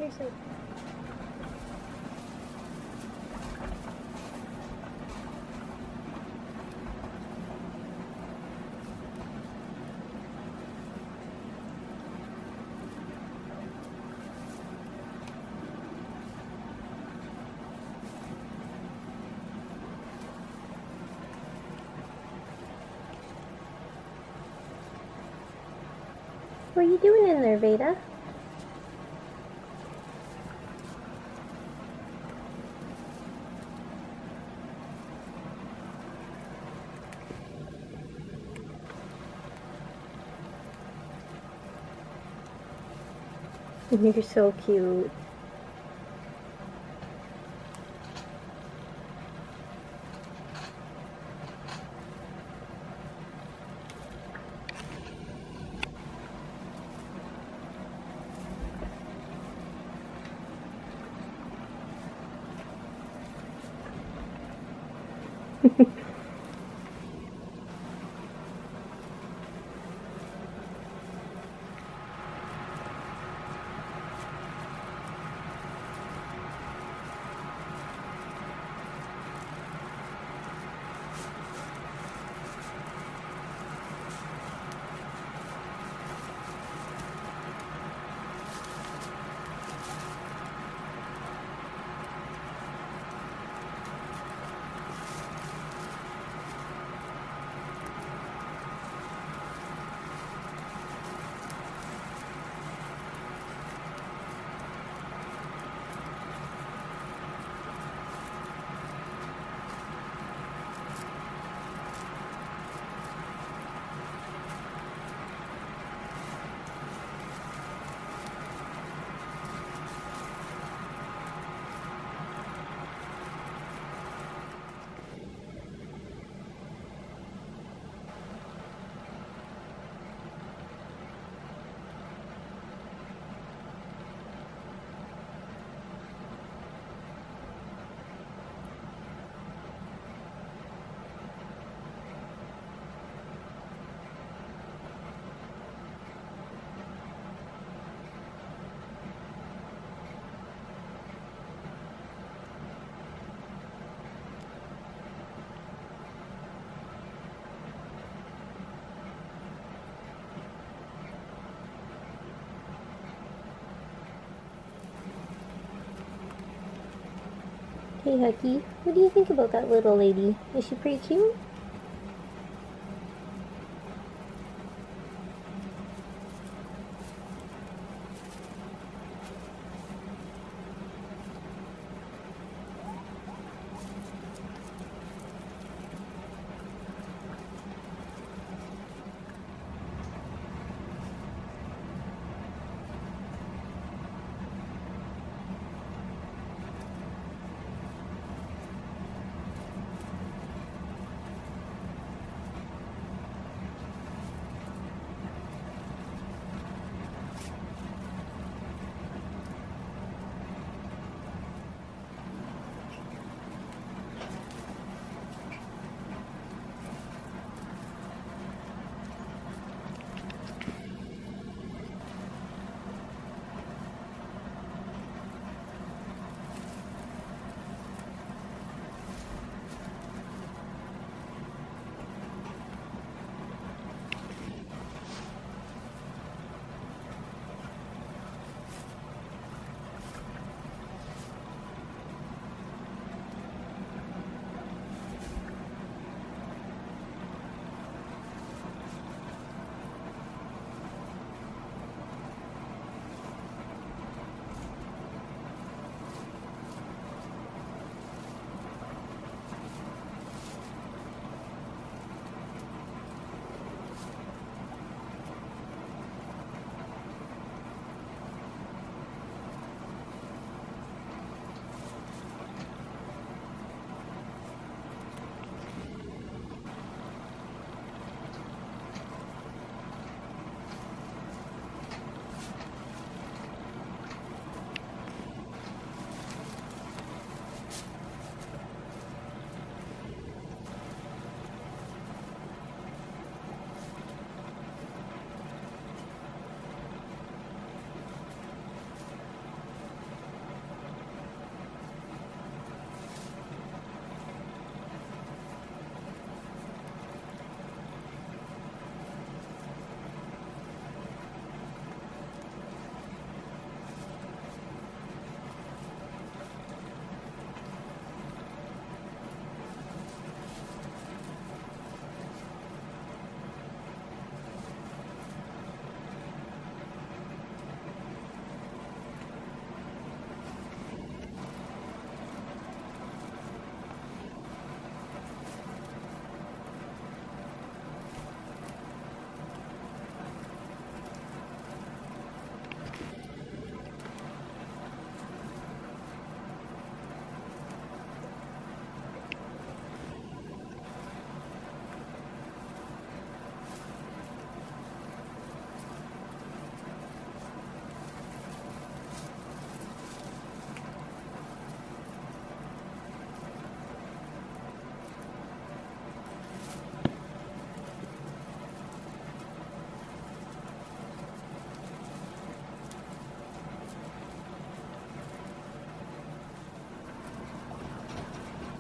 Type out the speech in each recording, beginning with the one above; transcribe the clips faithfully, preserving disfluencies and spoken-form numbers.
You're so What are you doing in there, Veda? You're so cute. Hey, Hucky, what do you think about that little lady? Is she pretty cute?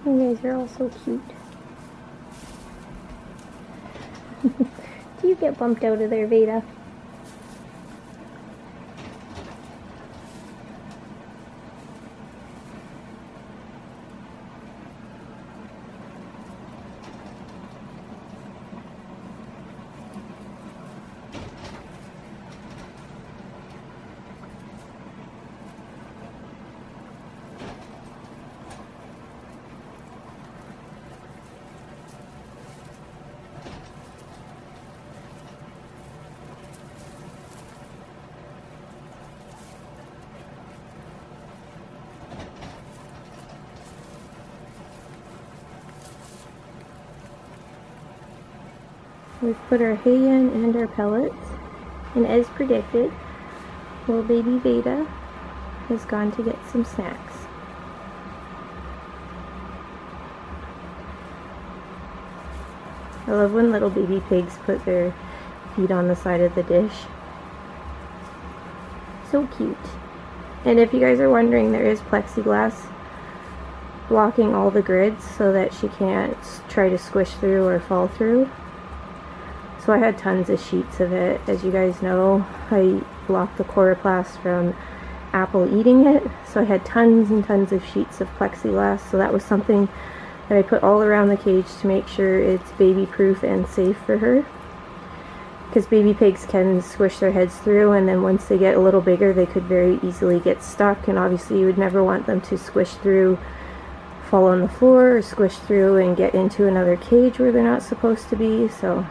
You guys are all so cute. Do you get bumped out of there, Veda? We've put our hay in and our pellets, and as predicted, little baby Veda has gone to get some snacks. I love when little baby pigs put their feet on the side of the dish. So cute. And if you guys are wondering, there is plexiglass blocking all the grids so that she can't try to squish through or fall through. So I had tons of sheets of it. As you guys know, I blocked the chloroplast from Apple eating it, so I had tons and tons of sheets of plexiglass. So that was something that I put all around the cage to make sure it's baby proof and safe for her, because baby pigs can squish their heads through, and then once they get a little bigger they could very easily get stuck, and obviously you would never want them to squish through, fall on the floor, or squish through and get into another cage where they're not supposed to be. So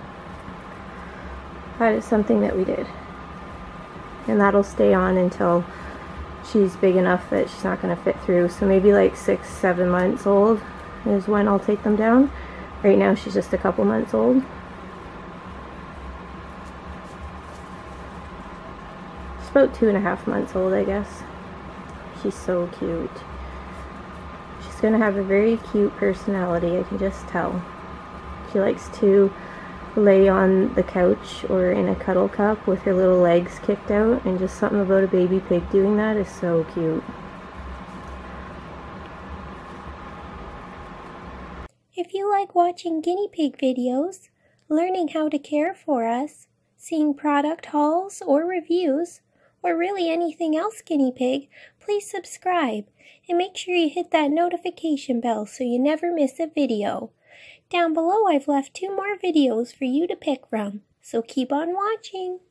that is something that we did, and that'll stay on until she's big enough that she's not going to fit through. So maybe like six, seven months old is when I'll take them down. Right now she's just a couple months old. She's about two and a half months old, I guess. She's so cute. She's going to have a very cute personality, I can just tell. She likes to lay on the couch or in a cuddle cup with her little legs kicked out, and just something about a baby pig doing that is so cute. If you like watching guinea pig videos, learning how to care for us, seeing product hauls or reviews, or really anything else guinea pig, please subscribe and make sure you hit that notification bell so you never miss a video. Down below I've left two more videos for you to pick from, so keep on watching.